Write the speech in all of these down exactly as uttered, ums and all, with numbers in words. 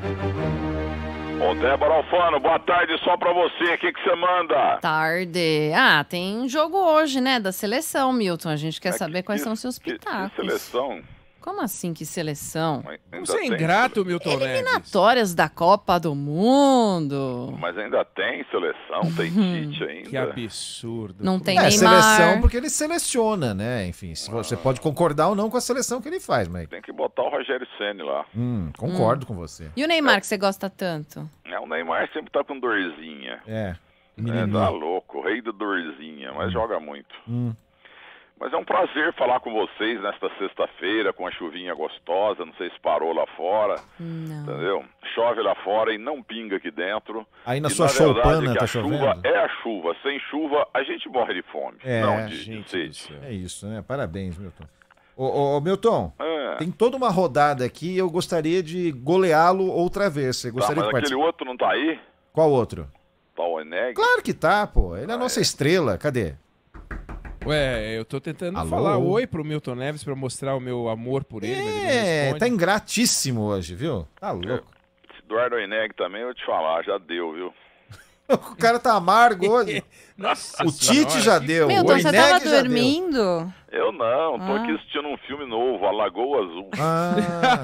Ô, Débora Alfano, boa tarde só pra você. O que que você manda? Tarde. Ah, tem jogo hoje, né, da seleção, Milton. A gente quer É, saber que- quais que- são os seus que- pitacos. Que seleção? Como assim, que seleção? Ainda Como você é tem ingrato, sele- Milton Neves. Eliminatórias da Copa do Mundo. Mas ainda tem seleção? Tem Tite ainda? Que absurdo. Não tem É, Neymar. seleção porque ele seleciona, né? Enfim, se você pode concordar ou não com a seleção que ele faz, mas... Tem que botar o Rogério Ceni lá. Hum, concordo com você. E o Neymar, que você gosta tanto? É, o Neymar sempre tá com dorzinha. É, É, menininho. tá louco, o rei da dorzinha, mas joga muito. Hum. Mas é um prazer falar com vocês nesta sexta-feira, com a chuvinha gostosa, não sei se parou lá fora, Não. entendeu? Chove lá fora e não pinga aqui dentro. Aí na E, sua na verdade, choupana que tá a chuva chovendo? é a chuva. Sem chuva, a gente morre de fome. É, não de, de Gente do sede. céu. É isso, né? Parabéns, Milton. Ô, ô, ô, Milton, É. tem toda uma rodada aqui e eu gostaria de goleá-lo outra vez. Você Tá, gostaria mas de aquele participar? outro não tá aí? Qual outro? Tá o Eneg? Claro que tá, pô. Ele é a nossa estrela. Cadê? Ué, eu tô tentando Alô? falar oi pro Milton Neves pra mostrar o meu amor por ele, mas ele não É, responde. tá ingratíssimo hoje, viu? Tá louco. Esse Eduardo Eneg também, eu vou te falar, já deu, viu? O cara tá amargo hoje. Nossa O senhora, Tite já que- deu. Milton, o você Ineg tava já deu. dormindo? Eu não, tô Ah. aqui assistindo um filme novo, A Lagoa Azul. Ah,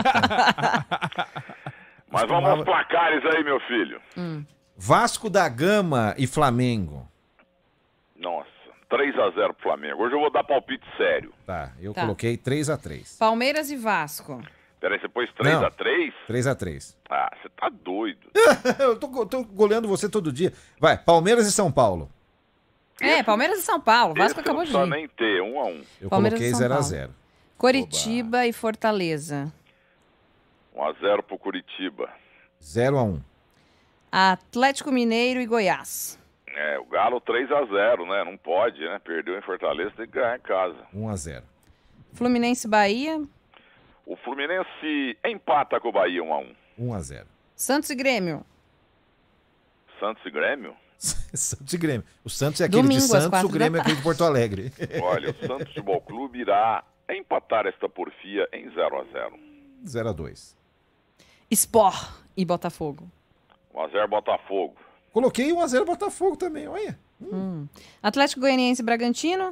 tá. Mas vamos aos placares aí, meu filho. Vasco da Gama e Flamengo. Nossa, três a zero pro Flamengo. Hoje eu vou dar palpite sério. Tá, eu Tá. coloquei três a três. Palmeiras e Vasco. Peraí, você pôs três a três? três a três. Ah, você tá doido. Eu tô, tô goleando você todo dia. Vai, Palmeiras e São Paulo. É, Palmeiras e São Paulo. Vasco Esse acabou não de precisa vir. nem ter, um a um. Eu Palmeiras e coloquei São zero a Paulo. zero. Coritiba e Fortaleza. um a zero pro Curitiba. zero a um. Atlético Mineiro e Goiás. É, o Galo três a zero, né? Não pode, né? Perdeu em Fortaleza, tem que ganhar em casa. um a zero. Fluminense e Bahia. O Fluminense empata com o Bahia um a um. um a zero. Santos e Grêmio. Santos e Grêmio? Santos e Grêmio. O Santos é aquele Domingo, de às Santos, quatro o Grêmio da é aquele de Porto Alegre. Olha, o Santos Futebol Clube irá empatar esta porfia em zero a zero. zero a dois. Sport e Botafogo. um a zero Botafogo. Coloquei um a zero Botafogo também, olha. Atlético Goianiense e Bragantino.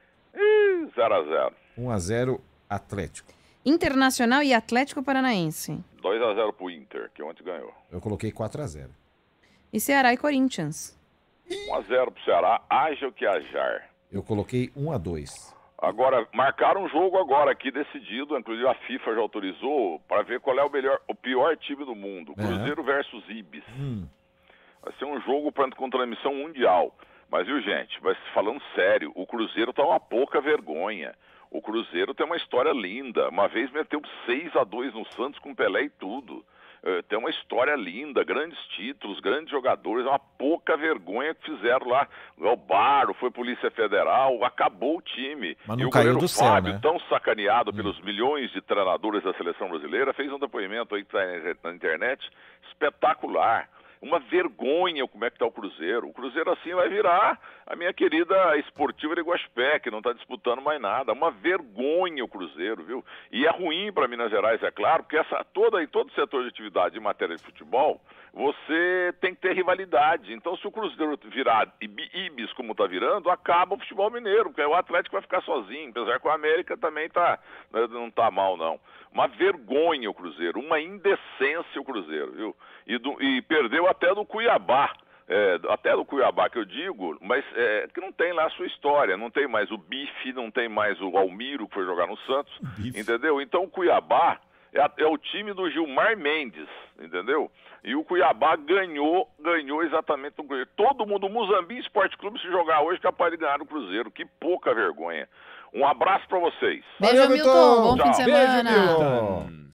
Ih, zero a zero. um a zero Atlético. Internacional e Atlético Paranaense. dois a zero pro Inter, que ontem ganhou. Eu coloquei quatro a zero. E Ceará e Corinthians. um a zero pro Ceará, haja o que hajar. Eu coloquei um a dois. Agora, marcaram um jogo agora aqui decidido, inclusive a FIFA já autorizou, para ver qual é o melhor, o pior time do mundo. É. Cruzeiro versus Ibis. Hum. Vai ser um jogo pra- com transmissão mundial. Mas, viu, gente, mas falando sério, o Cruzeiro tá uma pouca vergonha. O Cruzeiro tem uma história linda. Uma vez meteu seis a dois no Santos com Pelé e tudo. Eh, tem uma história linda, grandes títulos, grandes jogadores, uma pouca vergonha que fizeram lá. O Baro foi Polícia Federal, acabou o time. Mas e não o caiu goleiro do céu, Fábio, né? tão sacaneado pelos milhões de treinadores da seleção brasileira, fez um depoimento aí que tá na internet espetacular. Uma vergonha como é que tá o Cruzeiro. O Cruzeiro assim vai virar a minha querida esportiva de Guaxupé, que não está disputando mais nada. Uma vergonha o Cruzeiro, viu? E é ruim para Minas Gerais, é claro, porque essa, toda, em todo setor de atividade em matéria de futebol, você tem que ter rivalidade. Então, se o Cruzeiro virar Ibi- Ibis como está virando, acaba o futebol mineiro, porque o Atlético vai ficar sozinho, apesar que o América também tá, não está mal, não. Uma vergonha o Cruzeiro, uma indecência o Cruzeiro, viu? E, do, e perdeu até do Cuiabá, é, até do Cuiabá que eu digo, mas é, que não tem lá a sua história, não tem mais o Bife, não tem mais o Almiro que foi jogar no Santos, Bife. entendeu? Então o Cuiabá é, a- é o time do Gilmar Mendes, entendeu? E o Cuiabá ganhou, ganhou exatamente no Cruzeiro. Todo mundo, o Muzambique Esporte Clube, se jogar hoje, capaz de ganhar no Cruzeiro, que pouca vergonha. Um abraço pra vocês. Beijo, Valeu, Milton. Milton. Bom fim de Tchau. Beijo, semana. Milton.